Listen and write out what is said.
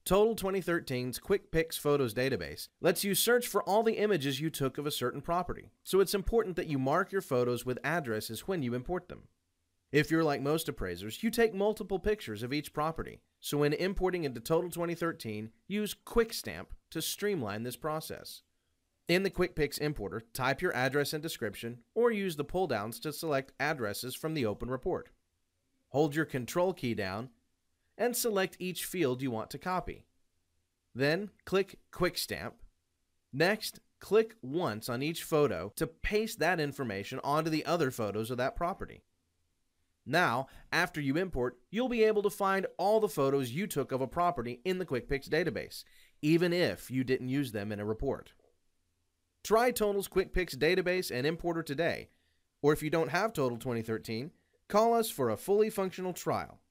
Total 2013's QuickPix Photos database lets you search for all the images you took of a certain property, so it's important that you mark your photos with addresses when you import them. If you're like most appraisers, you take multiple pictures of each property, so when importing into Total 2013, use QuickStamp to streamline this process. In the QuickPix importer, type your address and description, or use the pull-downs to select addresses from the open report. Hold your Control key down and select each field you want to copy. Then click QuickStamp. Next, click once on each photo to paste that information onto the other photos of that property. Now, after you import, you'll be able to find all the photos you took of a property in the QuickPix database, even if you didn't use them in a report. Try Total's QuickPix database and importer today, or if you don't have Total 2013, call us for a fully functional trial.